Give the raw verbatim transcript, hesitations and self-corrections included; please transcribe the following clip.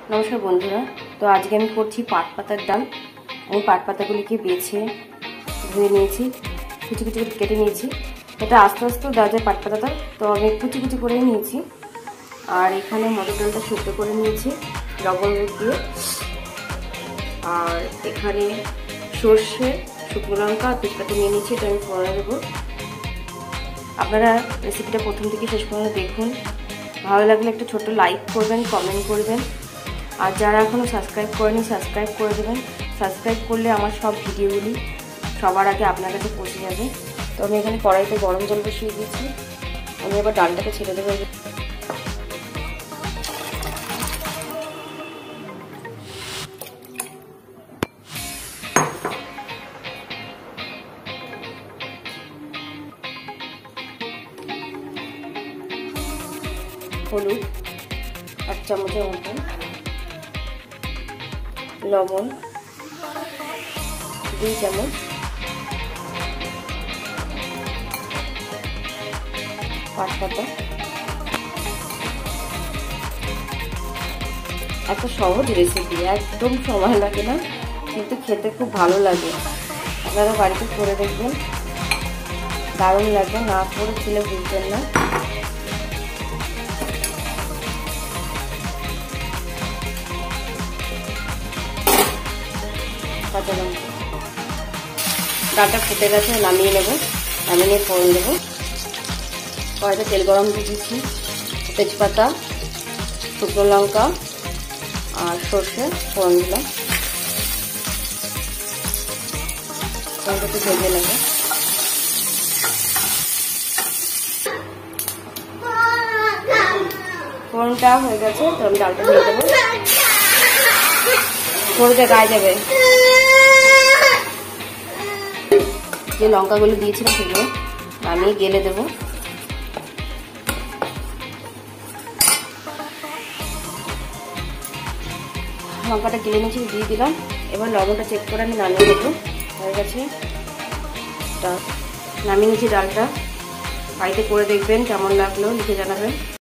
নমস্কার বন্ধুরা। তো আজকে আমি করছি পাট পাতার ডাল। আমি পাট পাতাগুলিকে বেছে ধুয়ে নিয়েছি, কুচি কুচি করে কেটে নিয়েছি। এটা আস্তে আস্তে দেওয়া যায় পাট পাতাটা, তো আমি কুচি কুচি করে নিয়েছি। আর এখানে মটর ডালটা সেদ্ধ করে নিয়েছি লবণ দিয়ে। আর এখানে সর্ষে, শুকনো লঙ্কা আর তেজপাতা নিয়ে নিয়েছি, এটা আমি ফোড়নে দেবো। আপনারা রেসিপিটা প্রথম থেকে শেষ পর্যন্ত দেখুন। ভালো লাগলে একটা ছোট্ট লাইক করবেন, কমেন্ট করবেন। আর যারা এখনও সাবস্ক্রাইব করেনি সাবস্ক্রাইব করে দেবেন। সাবস্ক্রাইব করলে আমার সব ভিডিওগুলি সবার আগে আপনার কাছে পৌঁছে যাবে। তো আমি এখানে কড়াইতে গরম জল বসিয়ে দিয়েছি। আমি এবার ডালটাকে ছেড়ে দেবো। হলুদ এক চামচের মতো, লবণ দুই চামচ, পাট পাতা। একটা সহজ রেসিপি, একদম সময় লাগে না, কিন্তু খেতে খুব ভালো লাগে। আপনারা বাড়িতে করে দেখবেন, দারুণ লাগে। না করে খেলে বুঝবেন না। কাঁচা লঙ্কা, ডালটা ফুটে গেছে, নামিয়ে নেবো। নামিয়ে নিয়ে ফোড়ন দেবো। কড়াইতে তেল গরম দিয়ে দিচ্ছি। তেজপাতা, শুকনো লঙ্কা আর সর্ষে ফোড়ন দিলাম। ফোড়নটাকে ভেজে নেবো। ফোড়নটা হয়ে গেছে, তো আমি ডালটা দিয়ে দেবো। ফোড়নটা গায়ে যাবে। যে লঙ্কাগুলো দিয়েছিলাম সেগুলো আমি গেলে দেবো। লঙ্কাটা গেলে নিচে দিয়ে দিলাম। এবার লবণটা চেক করে আমি নামিয়ে দেবো। হয়ে গেছে, নামিয়ে নিচ্ছি ডালটা। বাড়িতে করে দেখবেন, কেমন লাগলো লিখে জানাবেন।